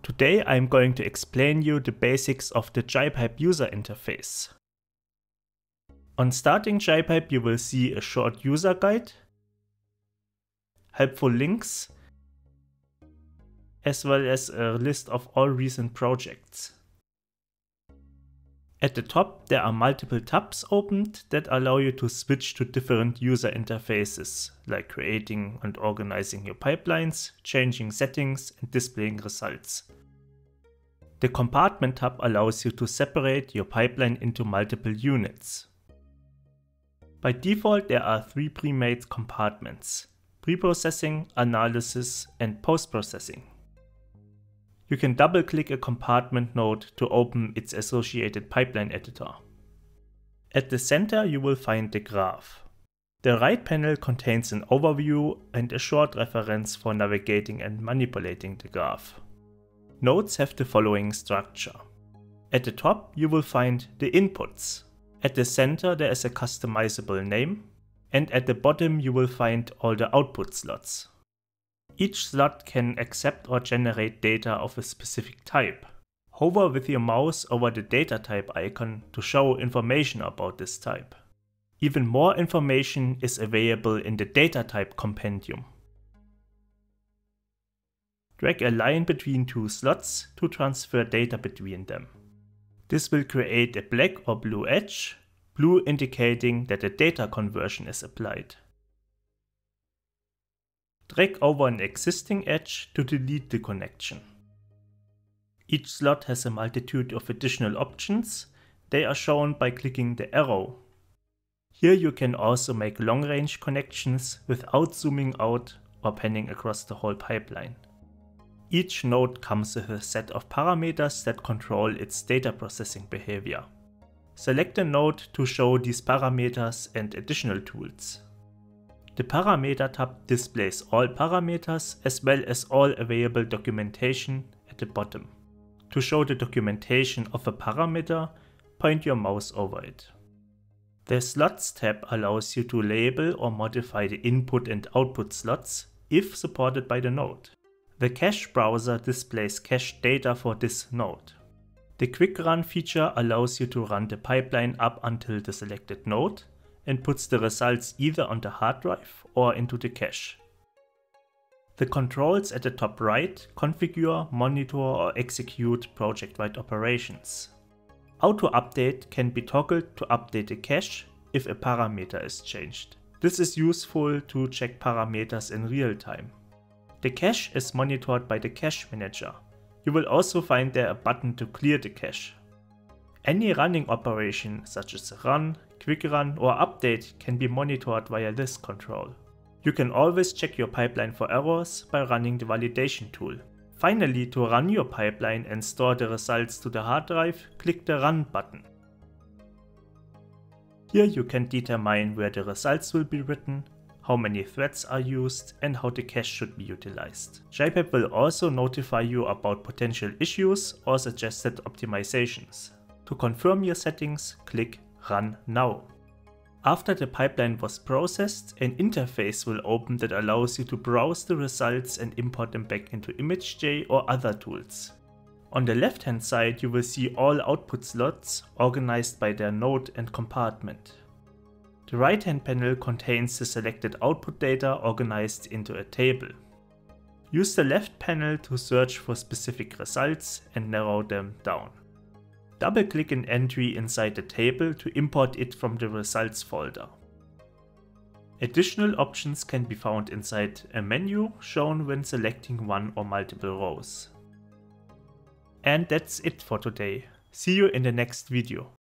Today I'm going to explain you the basics of the JPipe user interface. On starting JPipe you will see a short user guide, helpful links, as well as a list of all recent projects. At the top there are multiple tabs opened that allow you to switch to different user interfaces, like creating and organizing your pipelines, changing settings and displaying results. The compartment tab allows you to separate your pipeline into multiple units. By default there are 3 pre-made compartments: pre-processing, analysis and post-processing. You can double-click a compartment node to open its associated pipeline editor. At the center you will find the graph. The right panel contains an overview and a short reference for navigating and manipulating the graph. Nodes have the following structure. At the top you will find the inputs. At the center there is a customizable name, and at the bottom you will find all the output slots. Each slot can accept or generate data of a specific type. Hover with your mouse over the data type icon to show information about this type. Even more information is available in the data type compendium. Drag a line between 2 slots to transfer data between them. This will create a black or blue edge, blue indicating that a data conversion is applied. Drag over an existing edge to delete the connection. Each slot has a multitude of additional options. They are shown by clicking the arrow. Here you can also make long-range connections without zooming out or panning across the whole pipeline. Each node comes with a set of parameters that control its data processing behavior. Select a node to show these parameters and additional tools. The Parameter tab displays all parameters as well as all available documentation at the bottom. To show the documentation of a parameter, point your mouse over it. The Slots tab allows you to label or modify the input and output slots if supported by the node. The Cache browser displays cached data for this node. The Quick Run feature allows you to run the pipeline up until the selected node and puts the results either on the hard drive or into the cache. The controls at the top right configure, monitor or execute project-wide operations. Auto Update can be toggled to update the cache if a parameter is changed. This is useful to check parameters in real time. The cache is monitored by the Cache Manager. You will also find there a button to clear the cache. Any running operation such as run, quick run or update can be monitored via this control. You can always check your pipeline for errors by running the validation tool. Finally, to run your pipeline and store the results to the hard drive, click the Run button. Here you can determine where the results will be written, how many threads are used and how the cache should be utilized. JPipe will also notify you about potential issues or suggested optimizations. To confirm your settings, click Run Now. After the pipeline was processed, an interface will open that allows you to browse the results and import them back into ImageJ or other tools. On the left hand side you will see all output slots organized by their node and compartment. The right hand panel contains the selected output data organized into a table. Use the left panel to search for specific results and narrow them down. Double-click an entry inside the table to import it from the results folder. Additional options can be found inside a menu shown when selecting one or multiple rows. And that's it for today. See you in the next video.